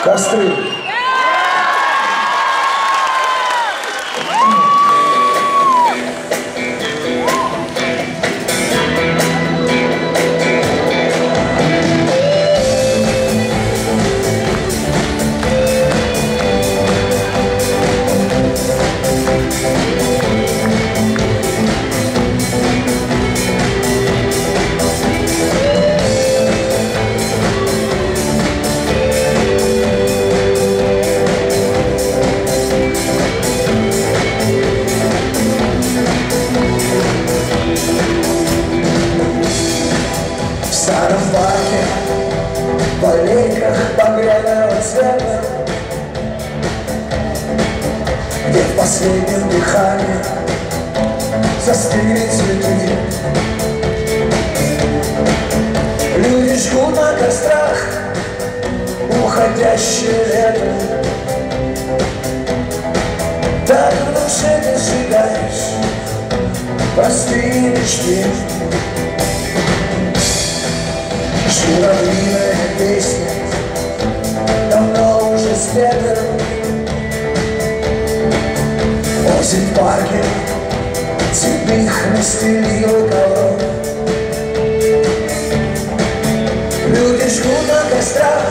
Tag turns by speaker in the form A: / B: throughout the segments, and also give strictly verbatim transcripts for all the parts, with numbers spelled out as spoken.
A: Костры. В старом парке, в аллейках багряного цвета, где в последнем дыхании застыли цветы. Люди жгут на кострах уходящее лето. Так в душе ты сжигаешь простые мечты. Журавлиная песня давно уже спета. Осень в парке цветных настелила ковров. Люди жгут на кострах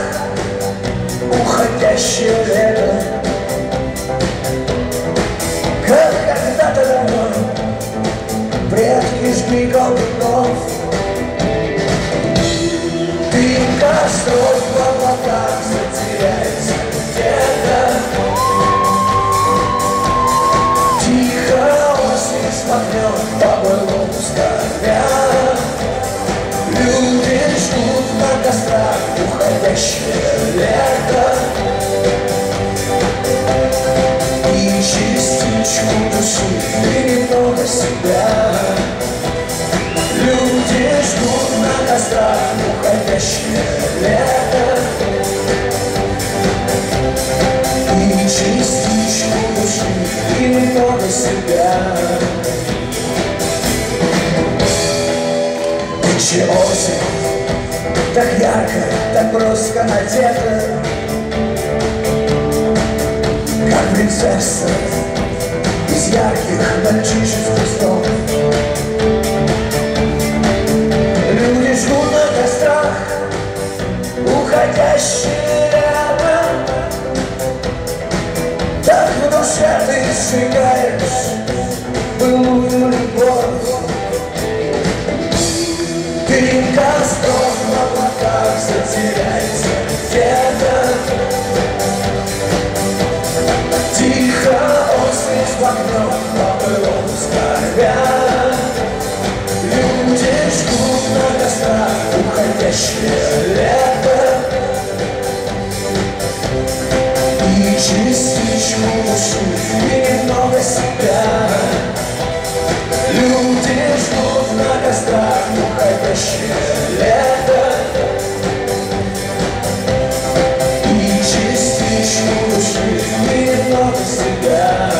A: уходящее лето. Как когда-то давно предки жгли колдунов. Дым костров в облаках затеряется где-то. Тихо осень смахнет по былому скорбя. Люди ждут на кострах уходящее лето. И частичку души и немного себя. Люди ждут на кострах уходящее лето. И частичку души и немного себя. Нынче осень так ярко, так броско одета, как принцесса из ярких мальчишеских снов. Люди жгут на кострах уходящее лето. Так в душе ты сжигаешь былую любовь. Дым костров в облаках затеряется где-то. Тихо осень смахнет по былому скорбя. Люди жгут на кострах уходящее лето. И частичку души и немного себя. Люди жгут на кострах уходящее лето. И частичку души и немного себя.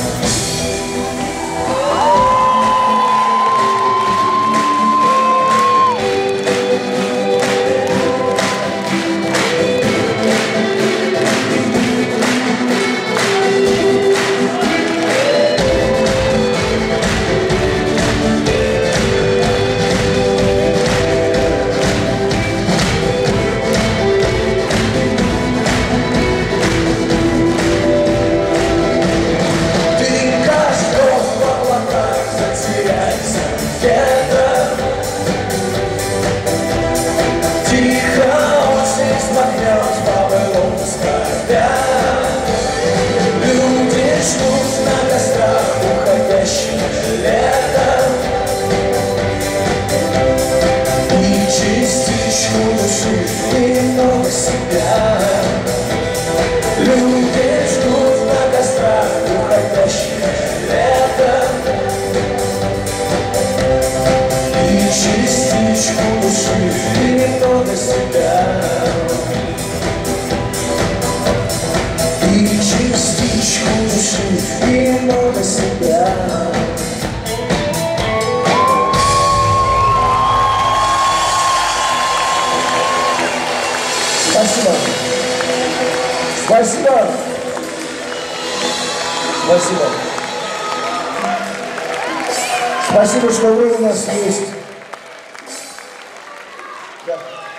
A: Люди ждут на кострах уходящее лето. И частичку души и немного себя. И частичку души и немного себя. Спасибо. Спасибо. Спасибо. Спасибо, что вы у нас есть. Да.